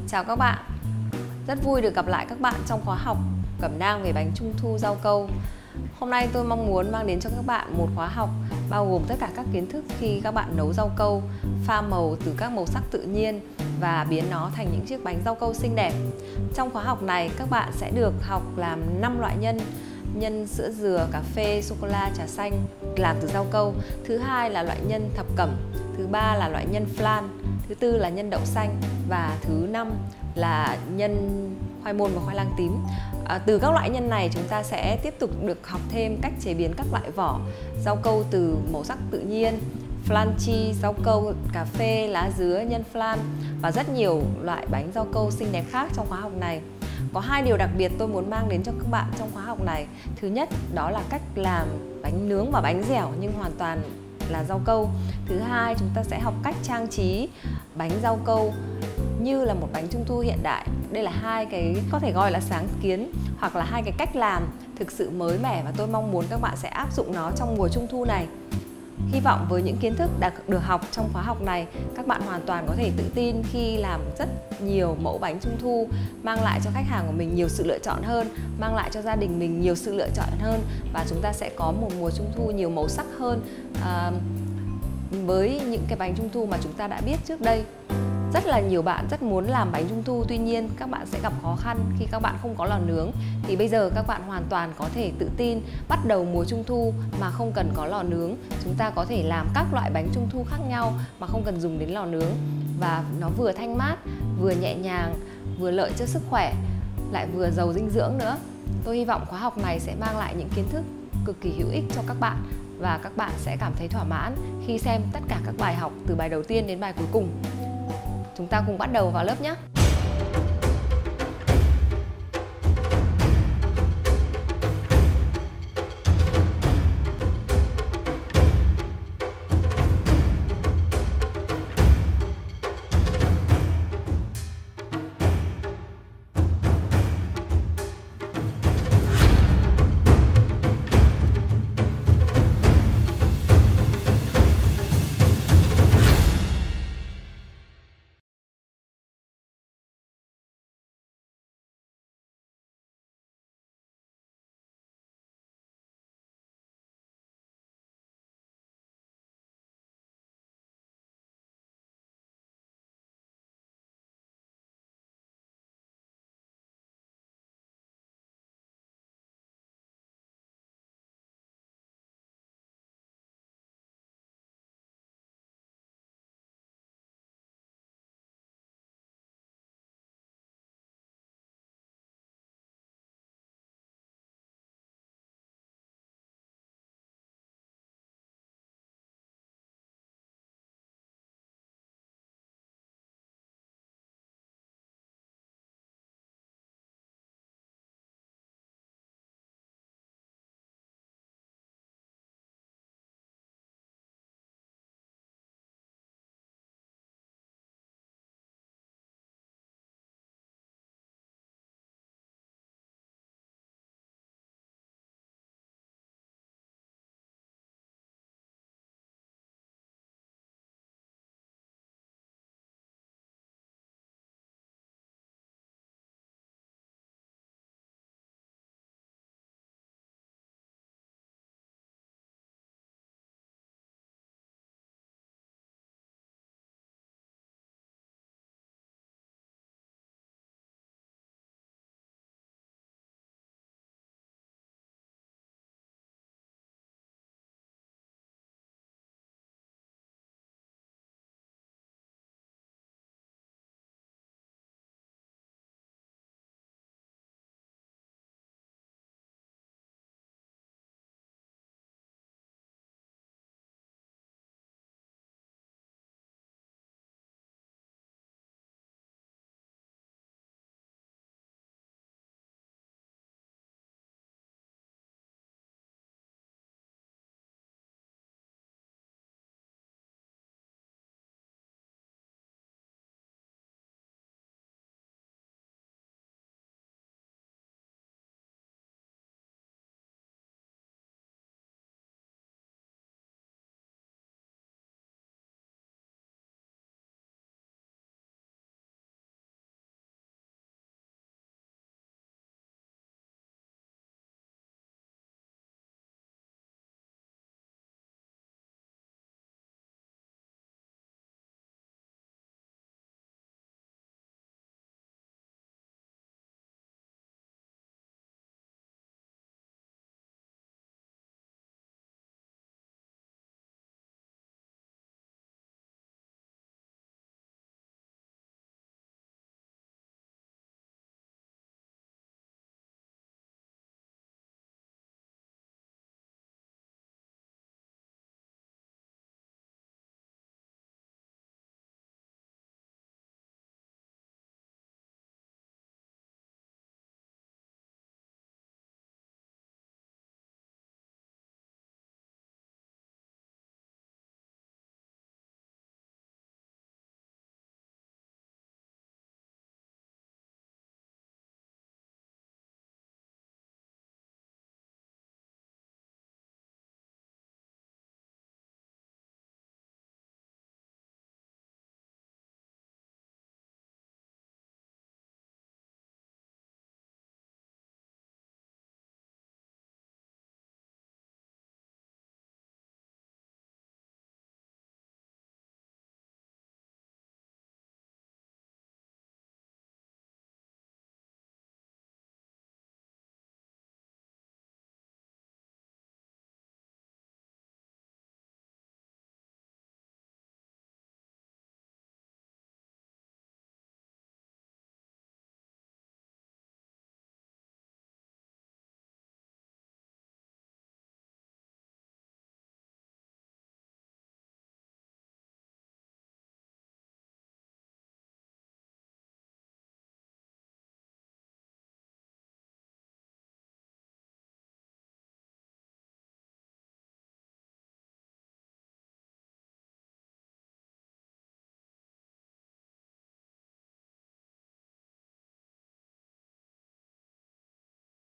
Chào các bạn, rất vui được gặp lại các bạn trong khóa học cẩm nang về bánh trung thu rau câu. Hôm nay tôi mong muốn mang đến cho các bạn một khóa học bao gồm tất cả các kiến thức khi các bạn nấu rau câu, pha màu từ các màu sắc tự nhiên và biến nó thành những chiếc bánh rau câu xinh đẹp. Trong khóa học này các bạn sẽ được học làm 5 loại nhân sữa dừa, cà phê, sô cô la, trà xanh làm từ rau câu. Thứ hai là loại nhân thập cẩm, thứ ba là loại nhân flan, thứ tư là nhân đậu xanh và thứ năm là nhân khoai môn và khoai lang tím. Từ các loại nhân này chúng ta sẽ tiếp tục được học thêm cách chế biến các loại vỏ rau câu từ màu sắc tự nhiên, flan cheese, rau câu, cà phê, lá dứa, nhân flan và rất nhiều loại bánh rau câu xinh đẹp khác trong khóa học này. Có hai điều đặc biệt tôi muốn mang đến cho các bạn trong khóa học này. Thứ nhất đó là cách làm bánh nướng và bánh dẻo nhưng hoàn toàn là rau câu. Thứ hai, chúng ta sẽ học cách trang trí bánh rau câu như là một bánh trung thu hiện đại. Đây là hai cái có thể gọi là sáng kiến hoặc là hai cái cách làm thực sự mới mẻ và tôi mong muốn các bạn sẽ áp dụng nó trong mùa trung thu này. Hy vọng với những kiến thức đã được học trong khóa học này, các bạn hoàn toàn có thể tự tin khi làm rất nhiều mẫu bánh trung thu, mang lại cho khách hàng của mình nhiều sự lựa chọn hơn, mang lại cho gia đình mình nhiều sự lựa chọn hơn và chúng ta sẽ có một mùa trung thu nhiều màu sắc hơn với những cái bánh trung thu mà chúng ta đã biết trước đây. Rất là nhiều bạn rất muốn làm bánh trung thu, tuy nhiên các bạn sẽ gặp khó khăn khi các bạn không có lò nướng. Thì bây giờ các bạn hoàn toàn có thể tự tin bắt đầu mùa trung thu mà không cần có lò nướng. Chúng ta có thể làm các loại bánh trung thu khác nhau mà không cần dùng đến lò nướng. Và nó vừa thanh mát, vừa nhẹ nhàng, vừa lợi cho sức khỏe, lại vừa giàu dinh dưỡng nữa. Tôi hy vọng khóa học này sẽ mang lại những kiến thức cực kỳ hữu ích cho các bạn và các bạn sẽ cảm thấy thỏa mãn khi xem tất cả các bài học từ bài đầu tiên đến bài cuối cùng. Chúng ta cùng bắt đầu vào lớp nhé!